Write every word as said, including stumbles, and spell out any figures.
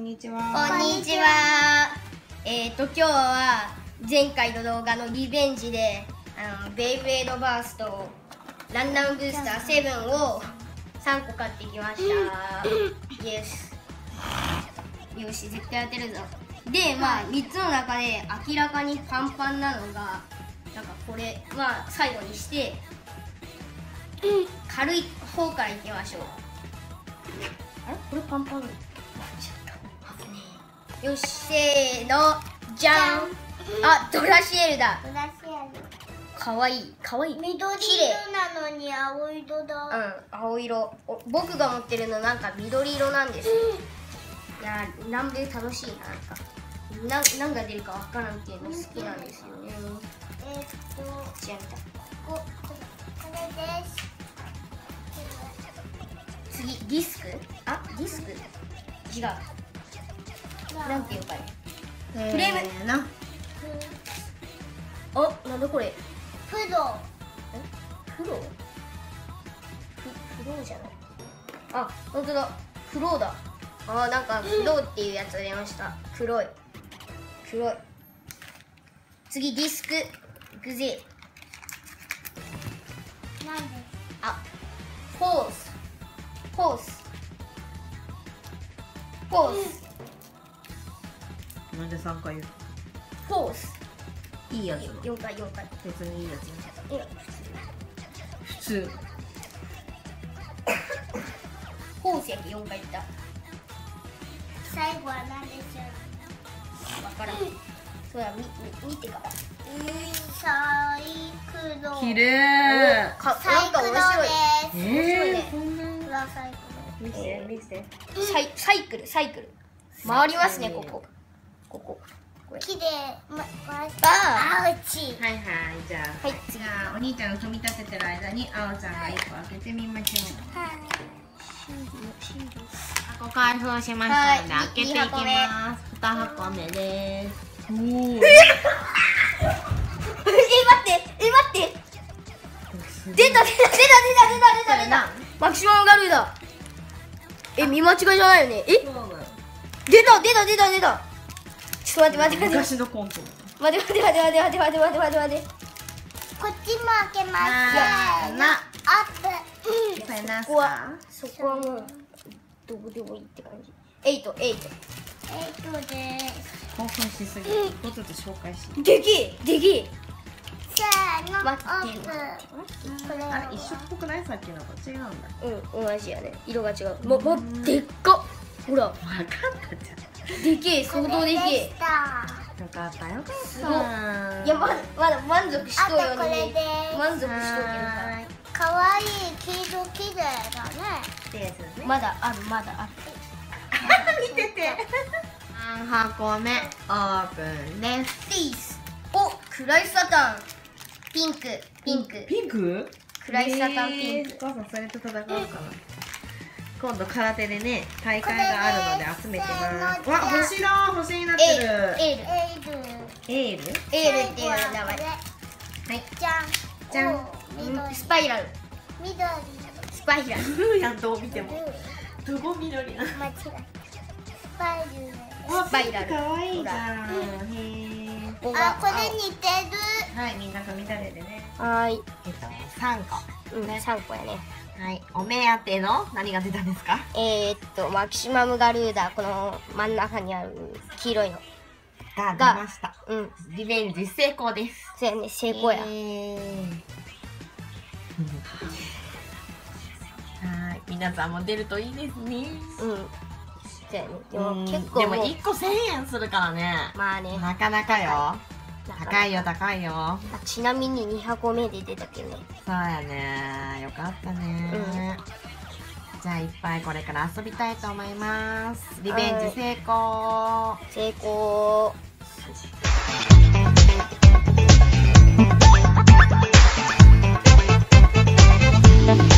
んにちは。 こんにちは。えっと今日は前回の動画のリベンジであのベイブレードバーストランダムブースターセブンをさんこ買ってきました。イエス。よし、絶対当てるぞ。で、まあみっつの中で明らかにパンパンなのがなんかこれまあ最後にして軽い方からいきましょう。あれこれパンパン。よし、せーの、じゃん。あ、ドラシエルだ。 ドラシエル。 かわいい、かわいい。 緑色なのに青色だ。 うん、青色。お僕が持ってるのなんか緑色なんですよ。いや、南米楽しいな、なんか。な何が出るかわからんっていうの好きなんですよね。 えー、っと、 じゃん。 こ、これです。 次、ディスク。あ、ディスク。違う。なんていうかね。フレームな。あ、なんだこれ。 フロ。 え、フロー。フ、フローじゃない。あ、本当だ。フローだ。あ、なんかフローっていうやつが出ました。黒い。黒い。次、ディスク。グゼ。 なんで。 あ、フォース。フォース。フォース。 なんでさんかい言う？ フォース。 いいやつ。 よんかい、よんかい。 別にいいやつ。 いや、 普通。 フォースやけよんかい言った。 最後は何でしょう。 わからん。そうや、み、み、見てから。 サイクロ。 綺麗。 か、 サイクロなんか面白い。 です。 面白いね。 そんな。 これはサイク見せて見せて。 サイ、サイクル、サイクル。回りますね、ここ。ここ。これ。 ロ。木で、ま、ま、 あアウチ。 はいはい、じゃあ。 はい、 じゃあお兄ちゃんが組み立ててる間にあおちゃんがいっこ開けてみましょう。 はい。 箱開封しましたので開けていきます。二箱目です。おお。 え、待ってえ、待って出た出た出た出た出た出た出たマキシマムガルーだ。え、見間違いじゃないよね。え、出た出た出た出た。ちょっと待って待って待って昔のコント。 待って待って待って待って待って待って待って待って待って。 こっちも開けます。 せーの。 アップ。 これなんすここはか？ そこはもうどこでもいいって感じ。エイトエイト。 えっとです。 興奮しすぎ。一個ずつ紹介し。 でけえでけえ。 せーの、オ待ってープン。これあれ一緒っぽくない？さっきのと違うんだ。 うん、同じやね。色が違う。ま、ま、でっか。ほら、 わかったじゃん。 でけえ、相当でけえ。 よかよかったよかった。 すごい。いや、まだ、まだ満足しとうよあとこれね。 です満足しとうけどさ。 かわいい黄色きれいだね。 ですね。 まだある、まだある。 見てて。三箱目オープンです。 ティース。お、クライサタン。ピンク、ピンク。 ピンク？ クライサタンピンク。 お母さんそれと戦うかな。今度空手でね大会があるので集めてます。わ、星だ、星になってる。 エール、エール。 エール。 エール？ エールっていう名前。 はい。じゃん。 じゃんお緑。 スパイラル。 緑。 スパイラル。 ブーやん、どう見ても。どこ緑な。 間違えた。スパイル。 スパイラル。 かわいいじゃん。へー。 あ、これ似てる。 はい、みんな組み立ててね。 はーい。 えっと、三個。 うん、三個やね。 はい、お目当ての何が出たんですか？ えー、っと、マキシマムガルーダ、この真ん中にある黄色いの。 が出ました。 うん。 リベンジ成功です。 そうやね、成功や。 えーはい、皆さんも出るといいですね。 うん。そうやね。でもうん結構でももういっこせんえんするからね。 まあね。 なかなかよ。 なかなか高いよ高いよ。 あちなみにに箱目で出たけどね。 そうやね。よかったね。じゃあいっぱいこれから遊びたいと思います。リベンジ成功。 成功。 うん。